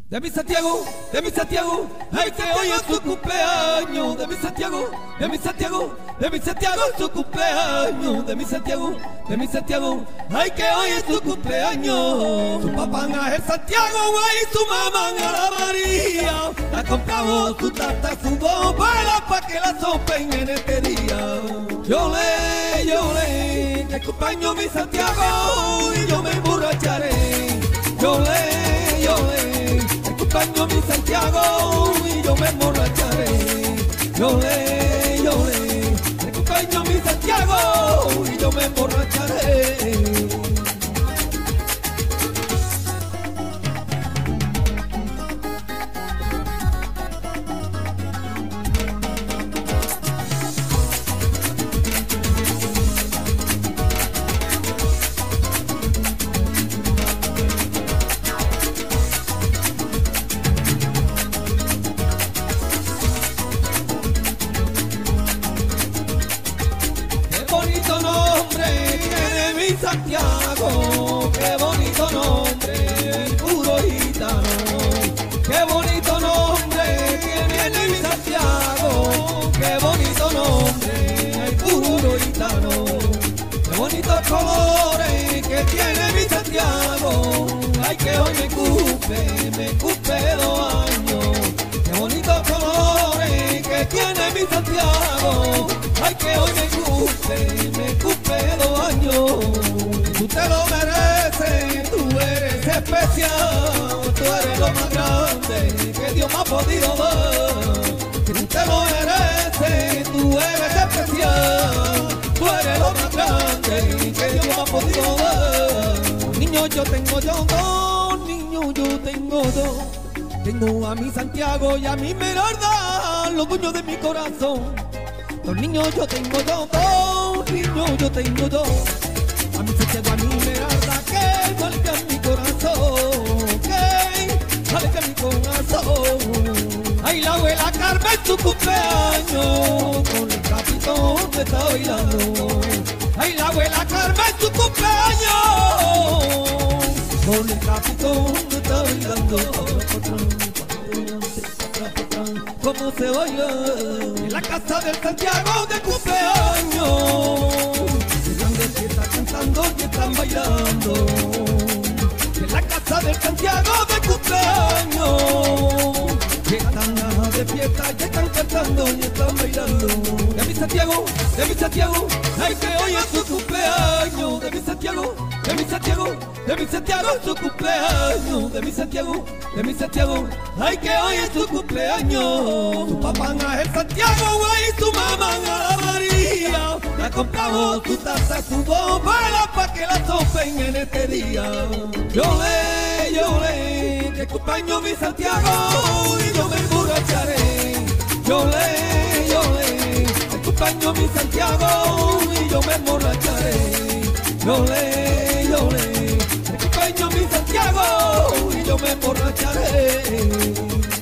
de mi Santiago, ay que hoy es su cumpleaños, de mi Santiago, de mi Santiago, de mi Santiago es su cumpleaños, de mi Santiago, ay que hoy es su cumpleaños. Su papá es Santiago, güey, y su mamá Ana María, le ha comprado su tarta, su bomba, pa' que la sopen en este día. Yo le, que cumpleaños mi Santiago, y yo me emborracharé. Yo le, acompaño mi Santiago y yo me emborracharé. Yo le, acompaño mi Santiago y yo me emborracharé. Santiago, qué bonito nombre, el puro gitano. Qué bonito nombre tiene mi Santiago, qué bonito nombre, el puro gitano. Qué bonitos colores que tiene mi Santiago, ay que hoy me cumple 2 años. Qué bonitos colores que tiene mi Santiago, ay que hoy me cumple 2 años. Tú te lo mereces, tú eres especial, tú eres lo más grande que Dios me ha podido dar. Tú te lo mereces, tú eres especial, tú eres lo más grande que Dios me ha podido dar. Niño yo tengo dos, niño yo tengo dos. Tengo a mi Santiago y a mi Meralda, los dueños de mi corazón. Los niños yo tengo dos, niños yo tengo dos. A mi Santiago, a mi Meralda, que salga mi corazón, que salga mi corazón. Ay, la abuela Carmen, su cumpleaños, con el capitón me está bailando. Ay, la abuela Carmen, su cumpleaños, con el capitón me está bailando. ¿Cómo se baila? En la casa del Santiago de cumpleaños, que está cantando y están bailando. En la casa del Santiago de cumpleaños, que están de fiesta y están cantando y están bailando. De mi Santiago, ay que hoy es su cumpleaños. De mi Santiago, de mi Santiago es su cumpleaños. De mi Santiago, ay que hoy es su cumpleaños. Su papá es Santiago, güey, y su mamá Ana María, le ha comprado su taza, su bomba, pa' que la sopen en este día. Yo le, que acompaño mi Santiago y yo me emborracharé. Yo le, que acompaño mi Santiago y yo me emborracharé. Yo le, que acompaño mi Santiago y yo me emborracharé.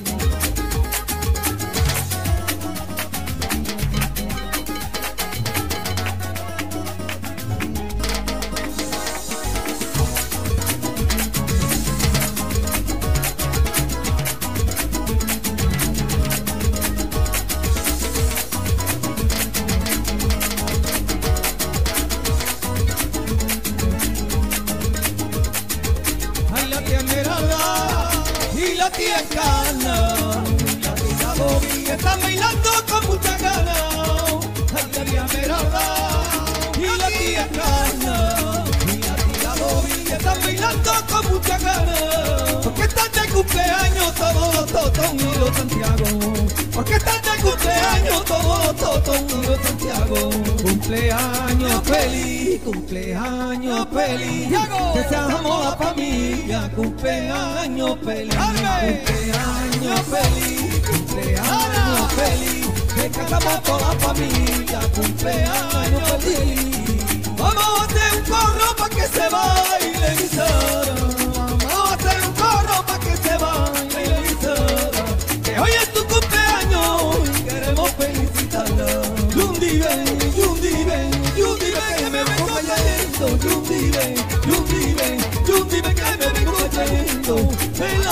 La tía Cana, la tía Bobby están bailando con mucha ganas. Ay, la tía Meralda y la tía Cana, y la tía Bobby están bailando con mucha ganas. Porque están de cumpleaños todos los Totón y los Santiago. Porque están de cumpleaños todos los Totón y los Santiago. Cumpleaños feliz, cumpleaños feliz, que seamos la familia. Cumpleaños feliz, cumpleaños feliz, cumpleaños feliz, que cantamos toda la familia. Cumpleaños feliz. Vamos a hacer un corro pa' que se baile mi Sara. Vamos a hacer un corro pa' que se baile mi Sara. Que hoy es tu cumpleaños y queremos felicitarla. Yundi ven, que me vengo cayendo. Yundi ven, que me vengo cayendo. En la boca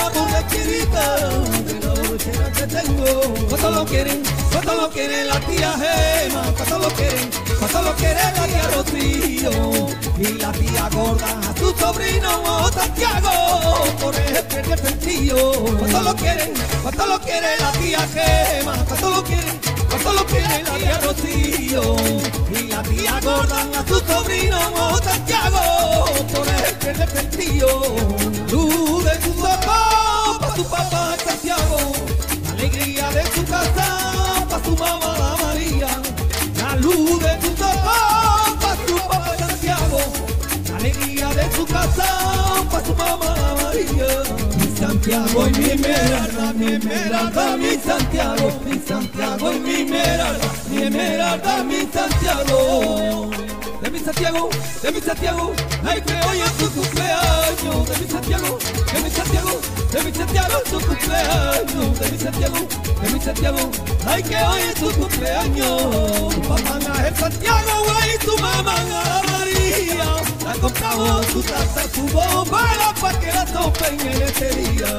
chirita de la borrachera que tengo. ¿Cuánto lo quieren? ¿Cuánto lo quiere la tía Gema? ¿Cuánto lo quieren? ¿Cuánto lo quiere la tía Rocío? Y la tía gorda a su sobrino Santiago, por el sentido. ¿Cuánto lo quieren? ¿Cuánto lo quiere la tía Gema? ¿Cuánto lo quieren? ¿Cuánto lo quiere la tía Rocío? Y la tía gorda a su sobrino Santiago, por el sentido. Luz de sus ojos pa' su papá Santiago, la alegría de su casa pa' su mamá la María. La luz de sus ojos pa' su papá Santiago, la alegría de su casa pa' su mamá la María. Mi Santiago y mi Esmeralda, mi Esmeralda, mi Santiago, mi Santiago y mi Esmeralda, mi Esmeralda, mi Santiago. De mi Santiago, de mi Santiago, ay que hoy es su cumpleaños. De mi Santiago, de mi Santiago, de mi Santiago es su cumpleaños. De mi Santiago, de mi Santiago, ay que hoy es su cumpleaños. Tu papá es Santiago, y tu mamá la María. Le han comprado su taza, su bomba para que la topen en ese día.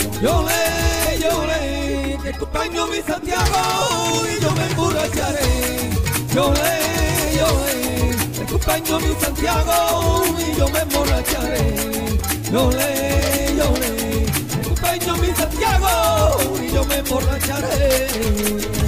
Lloré, que cumpleaños mi Santiago y yo me emborracharé. Lloré, que cumpleaños mi Santiago y yo me emborracharé. Lloré, que cumpleaños mi Santiago y yo me emborracharé.